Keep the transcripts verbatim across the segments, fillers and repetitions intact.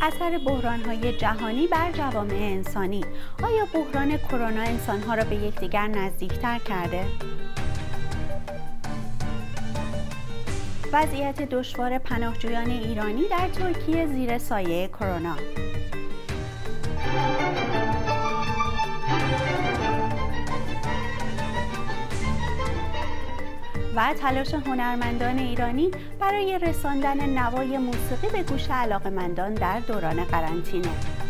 اثر بحران‌های جهانی بر جوامع انسانی. آیا بحران کرونا انسان‌ها را به یکدیگر نزدیک‌تر کرده؟ وضعیت دشوار پناهجویان ایرانی در ترکیه زیر سایه کرونا. و تلاش هنرمندان ایرانی برای رساندن نوای موسیقی به گوش علاقه‌مندان در دوران قرنطینه.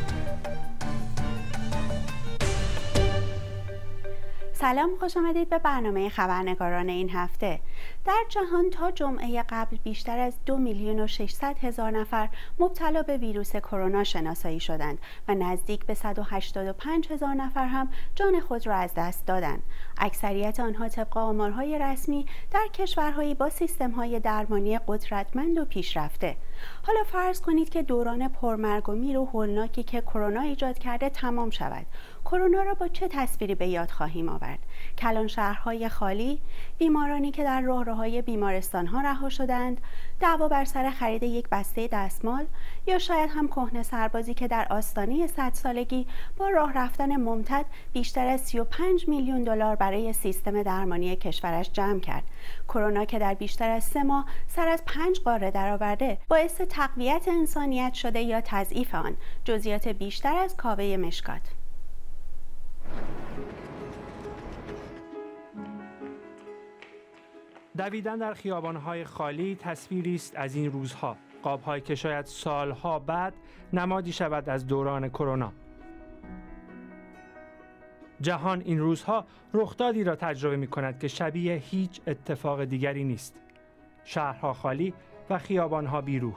سلام، خوش آمدید به برنامه خبرنگاران این هفته. در جهان تا جمعه قبل بیشتر از دو میلیون و ششصد هزار نفر مبتلا به ویروس کرونا شناسایی شدند و نزدیک به صد و هشتاد و پنج هزار نفر هم جان خود را از دست دادند. اکثریت آنها طبق آمارهای رسمی در کشورهایی با سیستم‌های درمانی قدرتمند و پیشرفته. حالا فرض کنید که دوران پرمرگ و میر و هولناکی که کرونا ایجاد کرده تمام شود. کرونا را با چه تصویری به یاد خواهیم آورد؟ کلان شهرهای خالی، بیمارانی که در راهروهای بیمارستان‌ها رها شدند، دعوا بر سر خرید یک بسته دستمال، یا شاید هم کهنه سربازی که در آستانه صد سالگی با راه رفتن ممتد بیشتر از سی و پنج میلیون دلار برای سیستم درمانی کشورش جمع کرد. کرونا که در بیشتر از سه ماه سر از پنج قاره درآورده، باعث تقویت انسانیت شده یا تضعیف آن؟ جزئیات بیشتر از کاوه مشکات. دویدن در خیابان‌های خالی تصویری است از این روزها، قاب‌هایی که شاید سالها بعد نمادی شود از دوران کرونا. جهان این روزها رخدادی را تجربه می‌کند که شبیه هیچ اتفاق دیگری نیست. شهرها خالی و خیابان‌ها بیروح.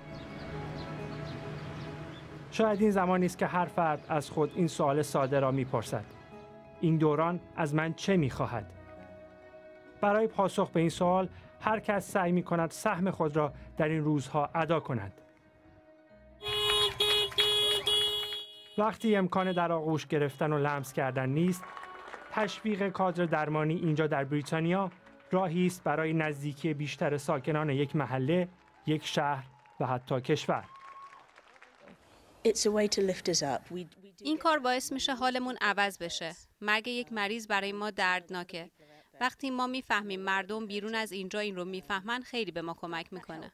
شاید این زمانی است که هر فرد از خود این سوال ساده را می‌پرسد: این دوران از من چه می‌خواهد؟ برای پاسخ به این سوال هر کس سعی می‌کند سهم خود را در این روزها ادا کند. وقتی امکان در آغوش گرفتن و لمس کردن نیست، تشویق کادر درمانی اینجا در بریتانیا راهی است برای نزدیکی بیشتر ساکنان یک محله، یک شهر و حتی کشور. این کار باعث میشه حالمون عوض بشه. مرگ یک مریض برای ما دردناکه. وقتی ما میفهمیم مردم بیرون از اینجا این رو میفهمن، خیلی به ما کمک میکنه.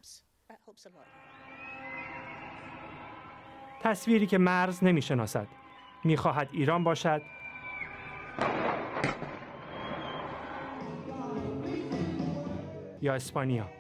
تصویری که مرز نمیشناسد، میخواهد ایران باشد یا اسپانیا.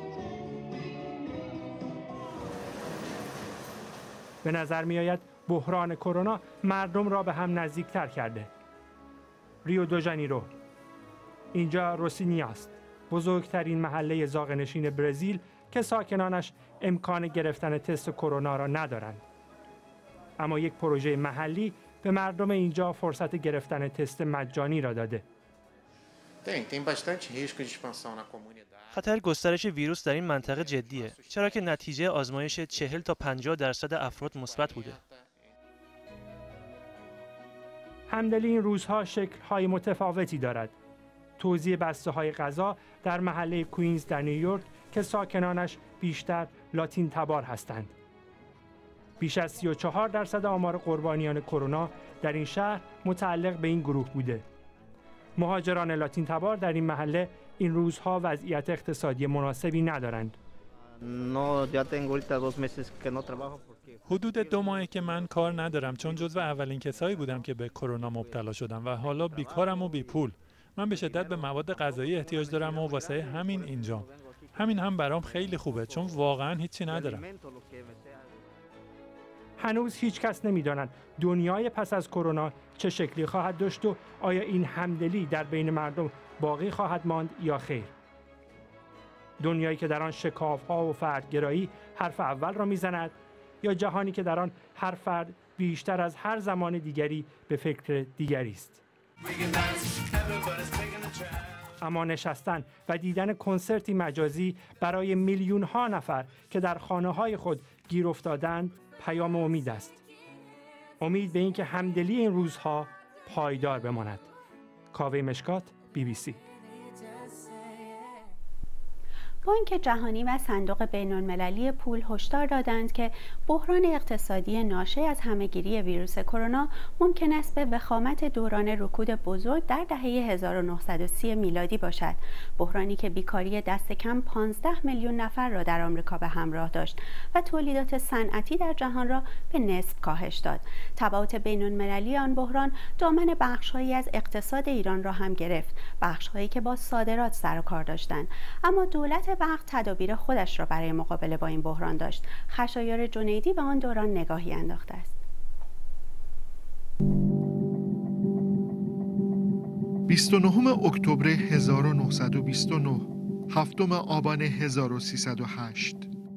به نظر میآید بحران کرونا مردم را به هم نزدیکتر کرده. ریو دو ژانیرو، اینجا روسینیا است، بزرگترین محله زاغه‌نشین برزیل که ساکنانش امکان گرفتن تست کرونا را ندارند. اما یک پروژه محلی به مردم اینجا فرصت گرفتن تست مجانی را داده. خطر گسترش ویروس در این منطقه جدیه، چرا که نتیجه آزمایش چهل تا پنجاه درصد افراد مثبت بوده. همدلی این روزها شکل‌های متفاوتی دارد. توزیع بسته‌های غذا در محله کوینز در نیویورک که ساکنانش بیشتر لاتین تبار هستند. بیش از سی و چهار درصد آمار قربانیان کرونا در این شهر متعلق به این گروه بوده. مهاجران لاتین تبار در این محله این روزها وضعیت اقتصادی مناسبی ندارند. حدود دو ماهه که من کار ندارم، چون جزو اولین کسایی بودم که به کرونا مبتلا شدم و حالا بیکارم و بی پول. من به شدت به مواد غذایی احتیاج دارم و واسه همین اینجام. همین هم برام خیلی خوبه، چون واقعا هیچی ندارم. هنوز هیچ کس نمی‌داند دنیای پس از کرونا چه شکلی خواهد داشت و آیا این همدلی در بین مردم باقی خواهد ماند یا خیر. دنیایی که در آن شکاف‌ها و فردگرایی حرف اول را می‌زند، یا جهانی که در آن هر فرد بیشتر از هر زمان دیگری به فکر دیگری است. اما نشستن و دیدن کنسرتی مجازی برای میلیون ها نفر که در خانه‌های خود گیر افتادند پیام امید است. امید به اینکه همدلی این روزها پایدار بماند. کاوه مشکات، بی بی سی. بانک جهانی و صندوق بین‌المللی پول هشدار دادند که بحران اقتصادی ناشی از همه‌گیری ویروس کرونا ممکن است به وخامت دوران رکود بزرگ در دهه هزار و نهصد و سی میلادی باشد، بحرانی که بیکاری دست کم پانزده میلیون نفر را در آمریکا به همراه داشت و تولیدات صنعتی در جهان را به نصف کاهش داد. تبعات بین‌المللی آن بحران دامن بخش‌هایی از اقتصاد ایران را هم گرفت، بخش‌هایی که با صادرات سر و کار داشتند، اما دولت وقت تدابیر خودش را برای مقابله با این بحران داشت. خشایار جنیدی به آن دوران نگاهی انداخته است. بیست و نهم اکتبر هزار و نهصد و بیست و نه، هفتم آبان هزار و سیصد و هشت،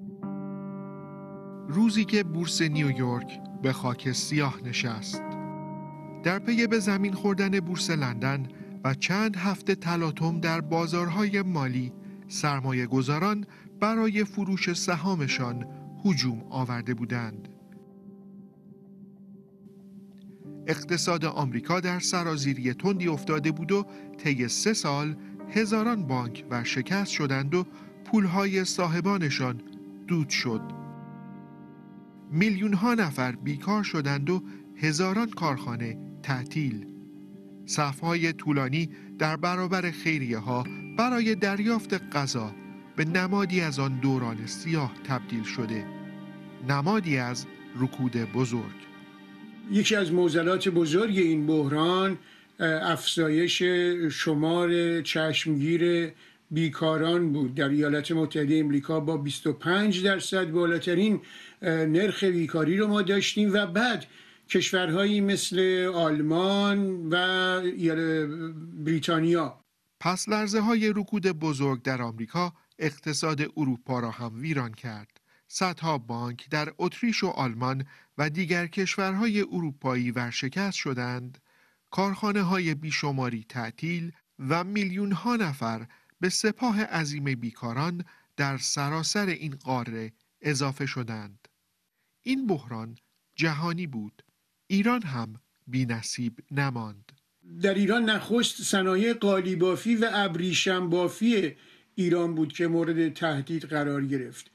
روزی که بورس نیویورک به خاک سیاه نشست. در پی به زمین خوردن بورس لندن و چند هفته تلاطم در بازارهای مالی، سرمایه گذاران برای فروش سهامشان هجوم آورده بودند. اقتصاد آمریکا در سرازیری تندی افتاده بود و طی سه سال هزاران بانک ورشکست شدند و پولهای صاحبانشان دود شد. میلیون ها نفر بیکار شدند و هزاران کارخانه تعطیل. صف‌های طولانی در برابر خیریه ها برای دریافت غذا به نمادی از آن دوران سیاه تبدیل شده، نمادی از رکود بزرگ. یکی از معضلات بزرگ این بحران افزایش شمار چشمگیر بیکاران بود. در ایالات متحده آمریکا با بیست و پنج درصد بالاترین نرخ بیکاری رو ما داشتیم و بعد کشورهایی مثل آلمان و بریتانیا. پس لرزه های رکود بزرگ در آمریکا اقتصاد اروپا را هم ویران کرد. صدها بانک در اتریش و آلمان و دیگر کشورهای اروپایی ورشکست شدند، کارخانه های بیشماری تعطیل و میلیون ها نفر به سپاه عظیم بیکاران در سراسر این قاره اضافه شدند. این بحران جهانی بود. ایران هم بی‌نصیب نماند. در ایران نخست صنایع قالیبافی و ابریشم بافی ایران بود که مورد تهدید قرار گرفت.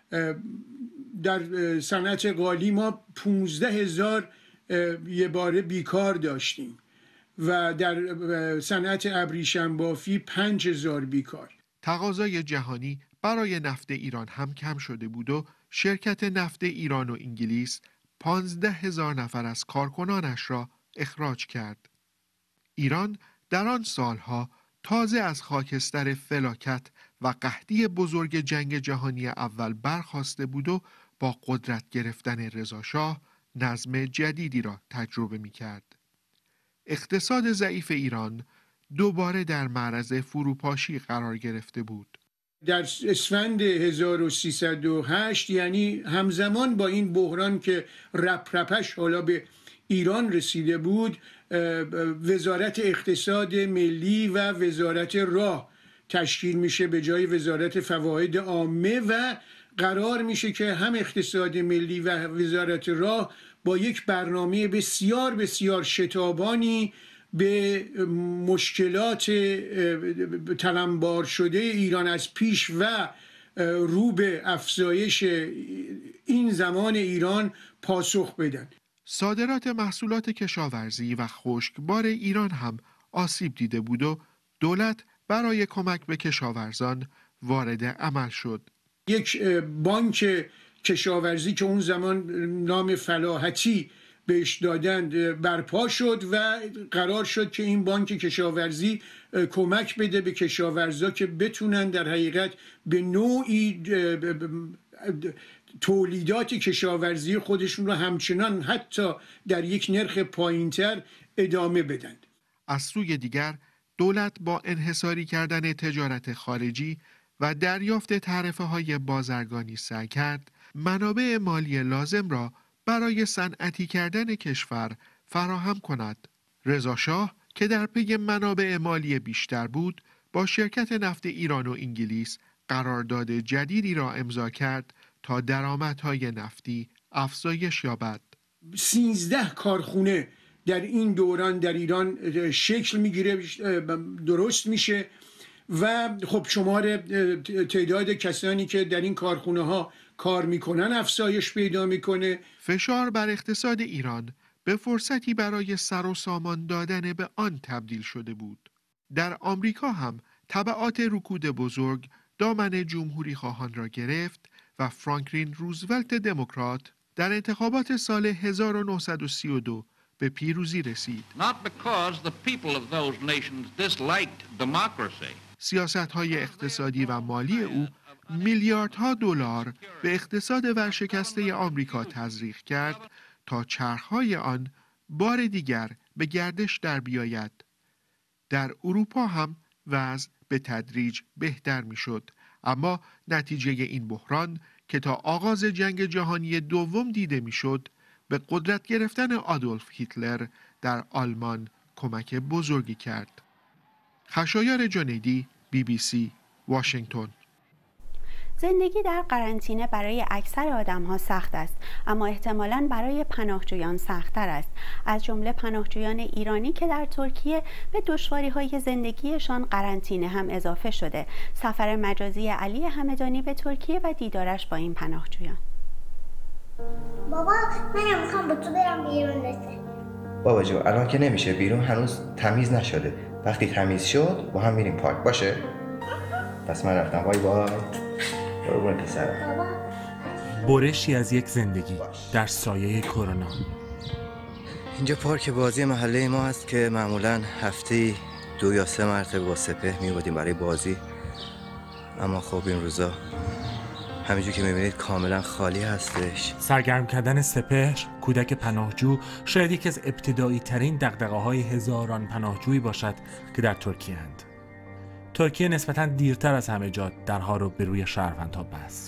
در صنعت قالی ما پونزده هزار یه باره بیکار داشتیم و در صنعت ابریشم بافی پنج هزار بیکار. تقاضای جهانی برای نفت ایران هم کم شده بود و شرکت نفت ایران و انگلیس پانزده هزار نفر از کارکنانش را اخراج کرد. ایران در آن سالها تازه از خاکستر فلاکت و قحطی بزرگ جنگ جهانی اول برخاسته بود و با قدرت گرفتن رضا شاه نظم جدیدی را تجربه می کرد. اقتصاد ضعیف ایران دوباره در معرض فروپاشی قرار گرفته بود. در اسفند هزار و سیصد و هشت، یعنی همزمان با این بحران که رپ رپش حالا به ایران رسیده بود، وزارت اقتصاد ملی و وزارت راه تشکیل میشه به جای وزارت فواید عامه و قرار میشه که هم اقتصاد ملی و وزارت راه با یک برنامه بسیار بسیار شتابانی به مشکلات تلمبار شده ایران از پیش و رو به افزایش این زمان ایران پاسخ بدن. صادرات محصولات کشاورزی و خشکبار ایران هم آسیب دیده بود و دولت برای کمک به کشاورزان وارد عمل شد. یک بانک کشاورزی که اون زمان نام فلاحتی بهش دادند برپا شد و قرار شد که این بانک کشاورزی کمک بده به کشاورزا که بتونن در حقیقت به نوعی تولیدات کشاورزی خودشون رو همچنان حتی در یک نرخ پایینتر ادامه بدن. از سوی دیگر دولت با انحصاری کردن تجارت خارجی و دریافت تعرفه های بازرگانی سعی کرد منابع مالی لازم را برای صنعتی کردن کشور فراهم کند. رضا شاه که در پی منابع مالی بیشتر بود، با شرکت نفت ایران و انگلیس قرارداد جدیدی را امضا کرد تا درآمدهای نفتی افزایش یابد. سیزده کارخونه در این دوران در ایران شکل میگیره، درست میشه و خب شمار تعداد کسانی که در این کارخونه ها کار میکنن افزایش پیدا میکنه. فشار بر اقتصاد ایران به فرصتی برای سر و سامان دادن به آن تبدیل شده بود. در آمریکا هم تبعات رکود بزرگ دامن جمهوری خواهان را گرفت و فرانکلین روزولت دموکرات در انتخابات سال هزار و نهصد و سی و دو به پیروزی رسید. سیاست‌های اقتصادی و مالی او میلیاردها دلار به اقتصاد ورشکسته آمریکا تزریق کرد تا چرخهای آن بار دیگر به گردش در بیاید. در اروپا هم وضع به تدریج بهتر میشد، اما نتیجه این بحران که تا آغاز جنگ جهانی دوم دیده میشد به قدرت گرفتن آدولف هیتلر در آلمان کمک بزرگی کرد. خشایار جنیدی، بی بی سی، واشنگتن. زندگی در قرنطینه برای اکثر آدم‌ها سخت است، اما احتمالاً برای پناهجویان سخت‌تر است، از جمله پناهجویان ایرانی که در ترکیه به دشواری‌های زندگیشان قرنطینه هم اضافه شده. سفر مجازی علی همدانی به ترکیه و دیدارش با این پناهجویان. بابا منم میخوام با تو برم بیرون رسه. بابا جو الان که نمیشه، بیرون هنوز تمیز نشده. وقتی تمیز شد با هم میریم پارک، باشه؟ پس من رفتم. بای بای. قربون پسرم. برشی از یک زندگی در سایه کرونا. اینجا پارک بازی محله ما هست که معمولاً هفته دو یا سه مرتبه با سپهر می‌بودیم برای بازی، اما خب این روزا همینجور که می‌بینید کاملا خالی هستش. سرگرم کردن سپهر، کودک پناهجو، شاید یکی از ابتدایی ترین دغدغه‌های هزاران پناهجویی باشد که در ترکیه اند. ترکیه نسبتاً دیرتر از همه جا درها رو به روی شهروندها بست.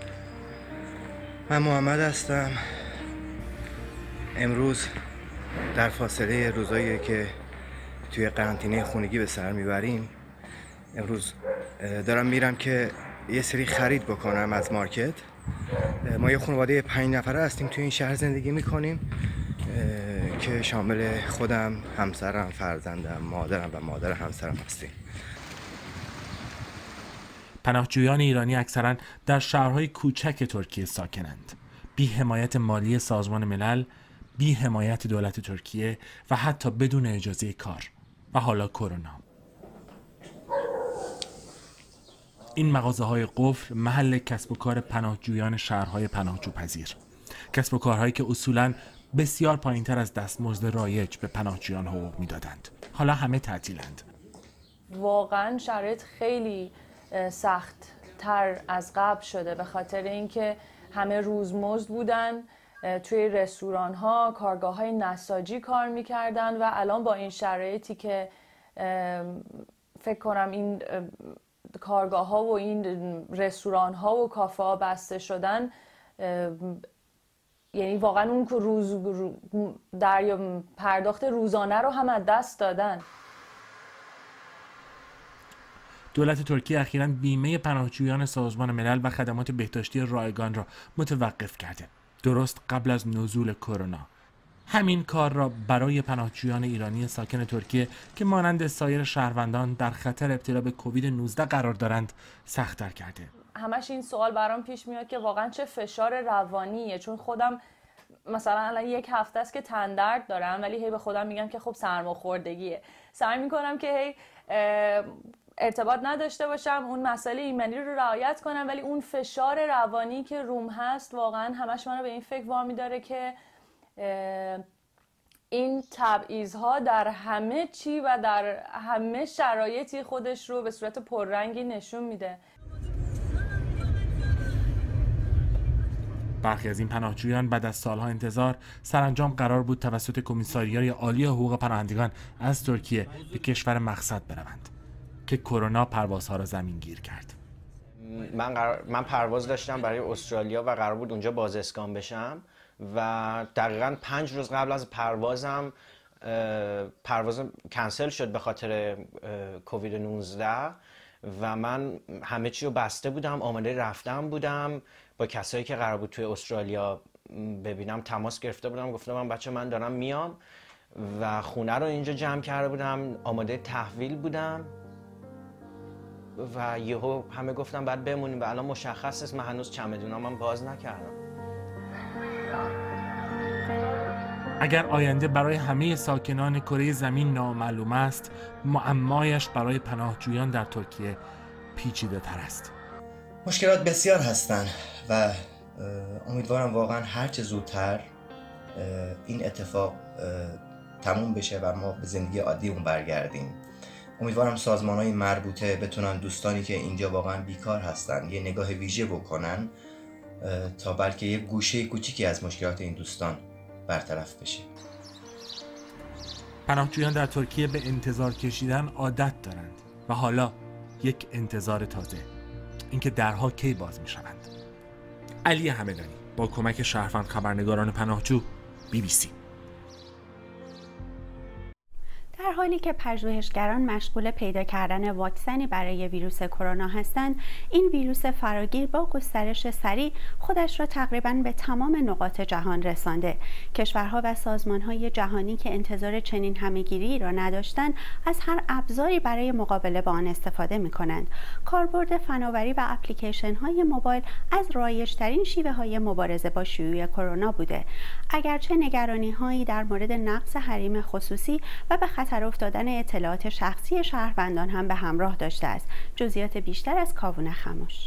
من محمد هستم. امروز در فاصله روزایی که توی قرنطینه خونگی به سر میبریم، امروز دارم میرم که یه سری خرید بکنم از مارکت. ما یه خانواده پنج نفره هستیم توی این شهر زندگی میکنیم که شامل خودم، همسرم، فرزندم، مادرم و مادر همسرم هستیم. پناهجویان ایرانی اکثراً در شهرهای کوچک ترکیه ساکنند، بی حمایت مالی سازمان ملل، بی حمایت دولت ترکیه و حتی بدون اجازه کار. و حالا کرونا. این مغازه‌های قفل محل کسب و کار پناهجویان شهرهای پناهجوپذیر، کسب و کارهایی که اصولاً بسیار پایین‌تر از دستمزد رایج به پناهجویان حقوق میدادند. حالا همه تعطیلند. واقعاً شرایط خیلی سخت تر از قبل شده، به خاطر اینکه همه روزمزد بودن، توی رستوران ها، کارگاه های نساجی کار میکردن و الان با این شرایطی که فکر کنم این کارگاه ها و این رستوران ها و کافه ها بسته شدن، یعنی واقعا اون روز در پرداخت روزانه رو هم از دست دادن. دولت ترکیه اخیراً بیمه پناهجویان سازمان ملل و خدمات بهداشتی رایگان را متوقف کرده، درست قبل از نزول کرونا. همین کار را برای پناهجویان ایرانی ساکن ترکیه که مانند سایر شهروندان در خطر ابتلا به کووید نوزده قرار دارند سخت‌تر کرده. همش این سوال برام پیش میاد که واقعا چه فشار روانیه، چون خودم مثلا الان یک هفته است که تن درد دارم، ولی هی به خودم میگم که خب سرماخوردگیه. سعی میکنم که هی ارتباط نداشته باشم، اون مسئله ایمنی رو رعایت کنم، ولی اون فشار روانی که روم هست واقعا همش منو به این فکر وامی داره که این تبعیض‌ها در همه چی و در همه شرایطی خودش رو به صورت پررنگی نشون میده. برخی از این پناهجویان بعد از سالها انتظار سرانجام قرار بود توسط کمیساریای عالی حقوق پناهندگان از ترکیه به کشور مقصد بروند که کرونا پروازها را زمینگیر کرد. من قرار... من پرواز داشتم برای استرالیا و قرار بود اونجا بازاسکان بشم و دقیقاً پنج روز قبل از پروازم پروازم کنسل شد به خاطر کووید نوزده و من همه چی رو بسته بودم، آماده رفتم بودم، با کسایی که قرار بود توی استرالیا ببینم تماس گرفته بودم، گفتم من بچه من دارم میام و خونه رو اینجا جمع کرده بودم، آماده تحویل بودم و یهو همه گفتن بعد بمونیم و الان مشخص است من هنوز چمدونامو باز نکردم. اگر آینده برای همه ساکنان کره زمین نامعلوم است، معمایش برای پناهجویان در ترکیه پیچیده تر است. مشکلات بسیار هستند و امیدوارم واقعا هرچه زودتر این اتفاق تموم بشه و ما به زندگی عادیمون برگردیم. امیدوارم سازمان‌های مربوطه بتونن دوستانی که اینجا واقعا بیکار هستن یه نگاه ویژه بکنن تا بلکه یه گوشه کوچیکی از مشکلات این دوستان برطرف بشه. پناهجویان در ترکیه به انتظار کشیدن عادت دارند و حالا یک انتظار تازه، اینکه درها کی باز می‌شوند. علی همدانی با کمک شهروند خبرنگاران پناهجو، بی بی سی. در حالی که پژوهشگران مشغول پیدا کردن واکسنی برای ویروس کرونا هستند، این ویروس فراگیر با گسترش سریع خودش را تقریباً به تمام نقاط جهان رسانده. کشورها و سازمان‌های جهانی که انتظار چنین همه‌گیری را نداشتند، از هر ابزاری برای مقابله با آن استفاده می‌کنند. کاربرد فناوری و اپلیکیشن‌های موبایل از رایج‌ترین شیوه‌های مبارزه با شیوع کرونا بوده. اگرچه نگرانی‌هایی در مورد نقض حریم خصوصی و به خطر افتادن اطلاعات شخصی شهروندان هم به همراه داشته است. جزئیات بیشتر از کاوون خموش.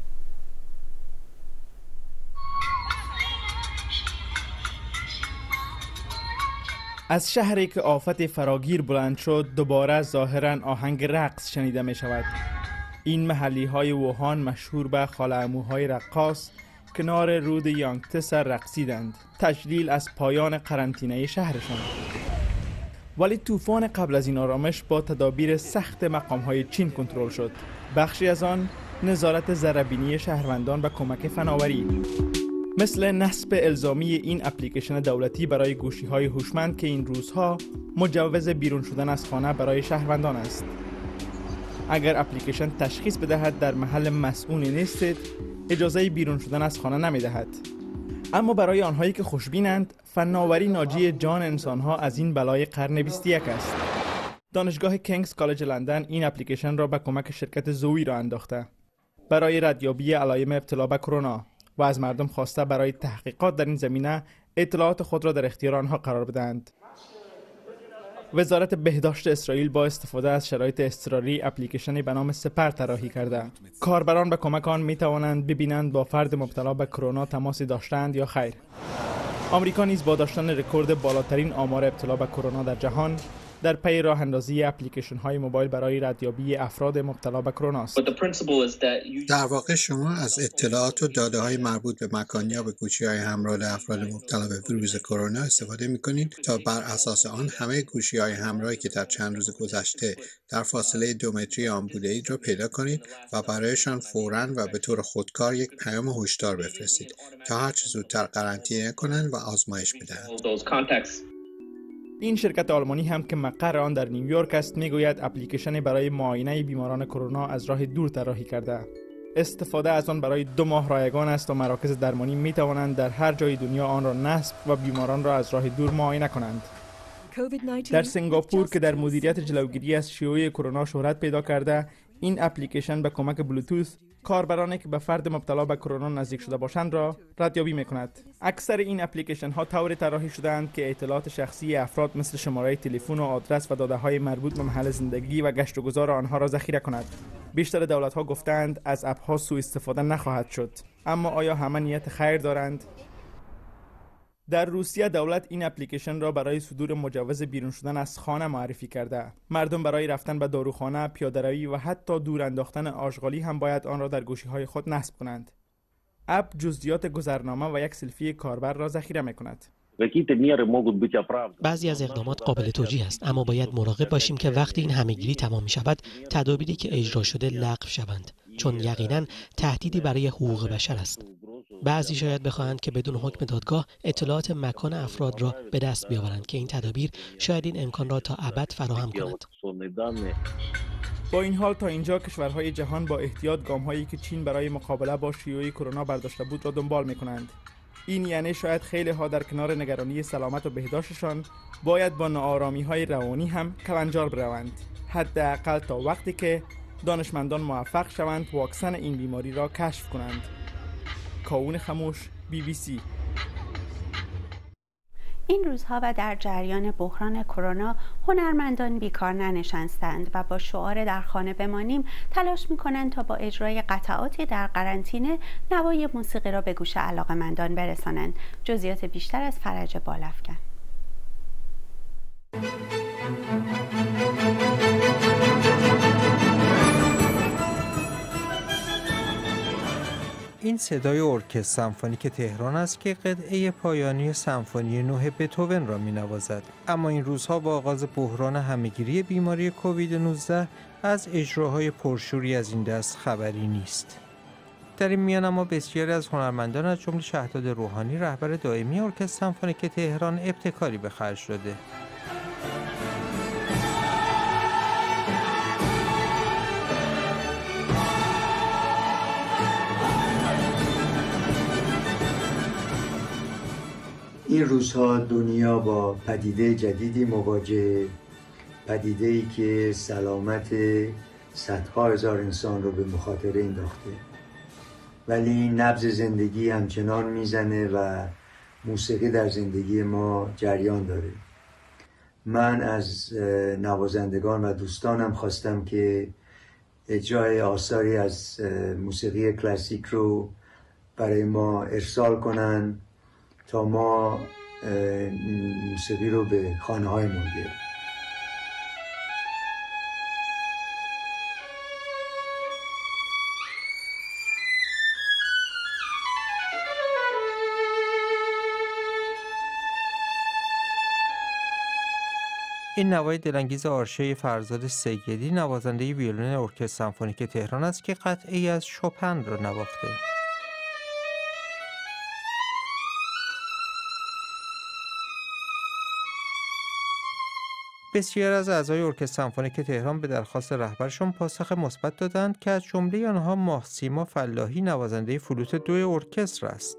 از شهری که آفت فراگیر بلند شد، دوباره ظاهراً آهنگ رقص شنیده می شود. این محلی های ووهان مشهور به خاله‌عموهای رقاص کنار رود یانگتسه رقصیدند، تجلیل از پایان قرنطینه شهرشان. ولی طوفان قبل از این آرامش با تدابیر سخت مقام‌های چین کنترل شد. بخشی از آن نظارت ذره‌بینی شهروندان و کمک فناوری، مثل نصب الزامی این اپلیکیشن دولتی برای گوشی‌های هوشمند که این روزها مجوز بیرون شدن از خانه برای شهروندان است. اگر اپلیکیشن تشخیص بدهد در محل مسئول نیستید، اجازه بیرون شدن از خانه نمی‌دهد. اما برای آنهایی که خوشبینند، فناوری ناجی جان انسانها از این بلای قرن بیست و یک است. دانشگاه کینگز کالج لندن این اپلیکیشن را به کمک شرکت زوی را انداخته برای ردیابی علائم ابتلا به کرونا و از مردم خواسته برای تحقیقات در این زمینه اطلاعات خود را در اختیار آنها قرار بدهند. وزارت بهداشت اسرائیل با استفاده از شرایط اضطراری اپلیکیشنی به نام سپر طراحی کرده. کاربران به کمک آن می توانند ببینند با فرد مبتلا به کرونا تماسی داشتند یا خیر. آمریکا نیز با داشتن رکورد بالاترین آمار ابتلا به کرونا در جهان در پی راه اندازی اپلیکیشن های موبایل برای ردیابی افراد مبتلا به کرونا است. در واقع شما از اطلاعات و داده های مربوط به مکانیاب گوشی های همراه افراد مبتلا به ویروس کرونا استفاده می کنید تا بر اساس آن همه گوشی های همراهی که در چند روز گذشته در فاصله دو متری آن بوده اید را پیدا کنید و برایشان فوراً و به طور خودکار یک پیام هشدار بفرستید تا هر چه زودتر قرنطینه کنند و آزمایش بدهند. این شرکت آلمانی هم که مقر آن در نیویورک است میگوید اپلیکیشن برای معاینه بیماران کرونا از راه دور طراحی کرده. استفاده از آن برای دو ماه رایگان است و مراکز درمانی می توانند در هر جای دنیا آن را نصب و بیماران را از راه دور معاینه کنند. در سنگاپور که در مدیریت جلوگیری از شیوع کرونا شهرت پیدا کرده، این اپلیکیشن به کمک بلوتوث کاربرانی که به فرد مبتلا به کرونا نزدیک شده باشند را ردیابی می‌کند. اکثر این اپلیکیشن ها طوری طراحی شده‌اند که اطلاعات شخصی افراد مثل شماره تلفن و آدرس و داده‌های مربوط به محل زندگی و گشت و گذار آنها را ذخیره کند. بیشتر دولت‌ها گفتند از اپ‌ها سوء استفاده نخواهد شد. اما آیا همه نیت خیر دارند؟ در روسیه دولت این اپلیکیشن را برای صدور مجوز بیرون شدن از خانه معرفی کرده. مردم برای رفتن به داروخانه، پیاده‌روی و حتی دور انداختن آشغالی هم باید آن را در گوشی‌های خود نصب کنند. اپ جزئیات گذرنامه و یک سلفی کاربر را ذخیره می‌کند. بعضی از اقدامات قابل توجیه است، اما باید مراقب باشیم که وقتی این همه‌گیری تمام می‌شود، تدابیری که اجرا شده لغو شوند، چون یقیناً تهدیدی برای حقوق بشر است. بعضی شاید بخواهند که بدون حکم دادگاه اطلاعات مکان افراد را به دست بیاورند که این تدابیر شاید این امکان را تا ابد فراهم کند. با این حال تا اینجا کشورهای جهان با احتیاط گام‌هایی که چین برای مقابله با شیوع کرونا برداشته بود را دنبال می‌کنند. این یعنی شاید خیلی ها در کنار نگرانی سلامت و بهداشتشان باید با ناآرامی‌های روانی هم کلنجار بروند، حداقل تا وقتی که دانشمندان موفق شوند واکسن این بیماری را کشف کنند. کاون خموش، بی بی سی. این روزها و در جریان بحران کرونا هنرمندان بیکار ننشستند و با شعار در خانه بمانیم تلاش می‌کنند تا با اجرای قطعاتی در قرنطینه نوای موسیقی را به گوش علاقه‌مندان برسانند. جزئیات بیشتر از فرج بالافکن. این صدای ارکستر سمفونیک تهران است که قطعه پایانی سمفونی نه بتهوون را می‌نوازد. اما این روزها با آغاز بحران همه‌گیری بیماری کووید نوزده از اجراهای پرشوری از این دست خبری نیست. در این میان اما بسیاری از هنرمندان از جمله شهداد روحانی رهبر دائمی ارکستر سمفونیک تهران ابتکاری به خرج داده. این روزها دنیا با پدیده جدیدی مواجه، پدیده‌ای که سلامت صدها هزار انسان رو به مخاطره انداخته، ولی نبض زندگی همچنان میزنه و موسیقی در زندگی ما جریان داره. من از نوازندگان و دوستانم خواستم که اجرای آثاری از موسیقی کلاسیک رو برای ما ارسال کنن تا ما موسیقی رو به خانه های ما بیاریم. این نوای دلانگیز آرشه فرزاد سیدی نوازنده ویولن ارکستر سمفونیک تهران است که قطعه‌ای از شوپن را نواخته. بسیار از اعضای ارکستر سمفونیک تهران به درخواست رهبرشون پاسخ مثبت دادند که از جمله آنها ماهسیما فلاحی نوازنده فلوت دو ارکستر است.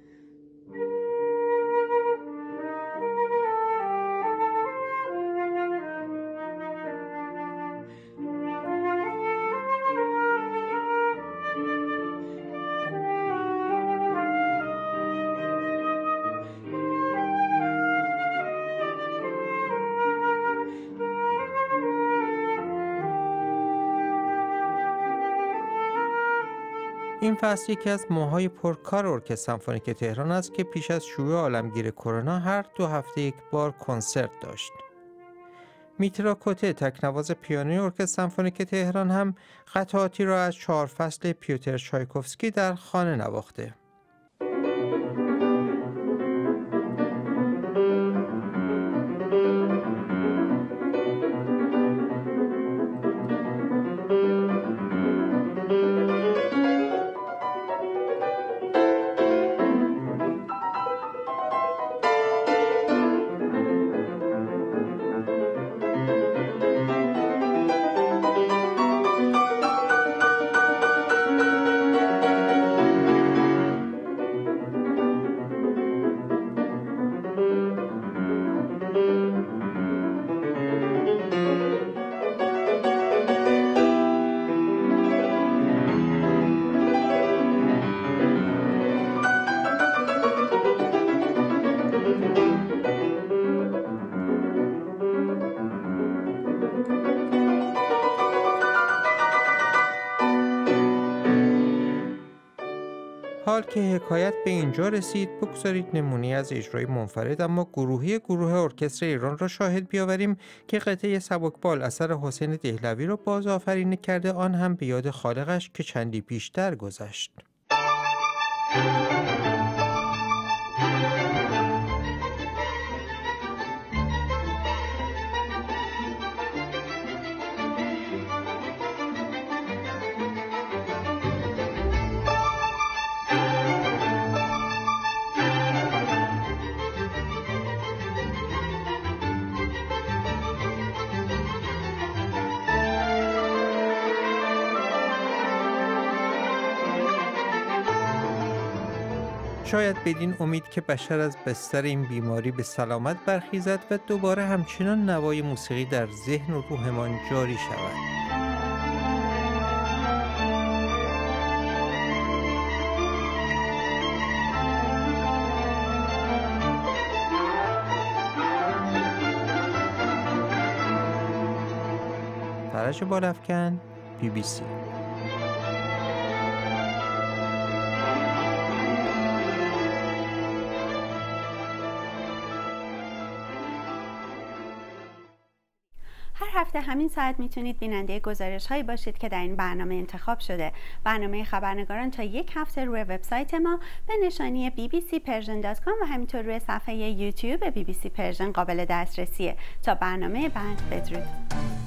این فصل یکی از ماهای پرکار ارکستر سمفونیک تهران است که پیش از شیوع عالمگیر کرونا هر دو هفته یک بار کنسرت داشت. میترا کوته تکنواز پیانوی ارکستر سمفونیک تهران هم قطعاتی را از چهار فصل پیوتر چایکوفسکی در خانه نواخته. حال که حکایت به اینجا رسید، بگذارید نمونه از اجرای منفرد اما گروهی گروه ارکستر ایران را شاهد بیاوریم که قطعه سبکبال اثر حسین دهلوی را بازآفرینی کرده، آن هم به یاد خالقش که چندی پیشتر گذشت. شاید بدین امید که بشر از بستر این بیماری به سلامت برخیزد و دوباره همچنان نوای موسیقی در ذهن و روحمان جاری شود. فرج بالافکن، بی بی سی. هر هفته همین ساعت میتونید بیننده گزارش هایی باشید که در این برنامه انتخاب شده. برنامه خبرنگاران تا یک هفته روی وبسایت ما به نشانی بی بی سی پرژن دات کام و همینطور روی صفحه یوتیوب بی بی سی پرژن قابل دسترسیه. تا برنامه بعد، بدرود.